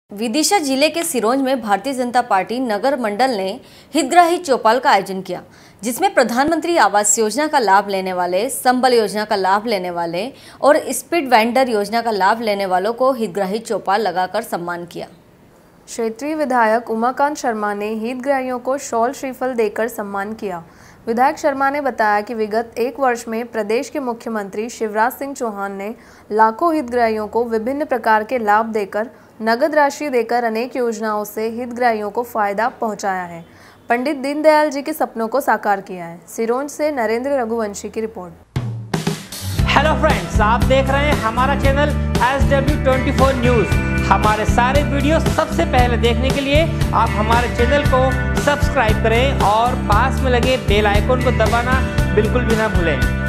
विदिशा जिले के सिरोंज में भारतीय जनता पार्टी नगर मंडल ने हितग्राही चौपाल का आयोजन किया, जिसमें प्रधानमंत्री आवास योजना का लाभ लेने वाले, संबल योजना का लाभ लेने वाले और स्पीड वेंडर योजना का लाभ लेने वालों को हितग्राही चौपाल लगाकर सम्मान किया। क्षेत्रीय विधायक उमाकांत शर्मा ने हितग्राहियों को शॉल श्रीफल देकर सम्मान किया। विधायक शर्मा ने बताया कि विगत एक वर्ष में प्रदेश के मुख्यमंत्री शिवराज सिंह चौहान ने लाखों हितग्राहियों को विभिन्न प्रकार के लाभ देकर, नगद राशि देकर अनेक योजनाओं से हितग्राहियों को फायदा पहुंचाया है। पंडित दीनदयाल जी के सपनों को साकार किया है। सिरोंज से नरेंद्र रघुवंशी की रिपोर्ट। हेलो फ्रेंड्स, आप देख रहे हैं हमारा चैनल SW24 न्यूज़। हमारे सारे वीडियो सबसे पहले देखने के लिए आप हमारे चैनल को सब्सक्राइब करें और पास में लगे बेल आइकन को दबाना बिल्कुल भी ना भूलें।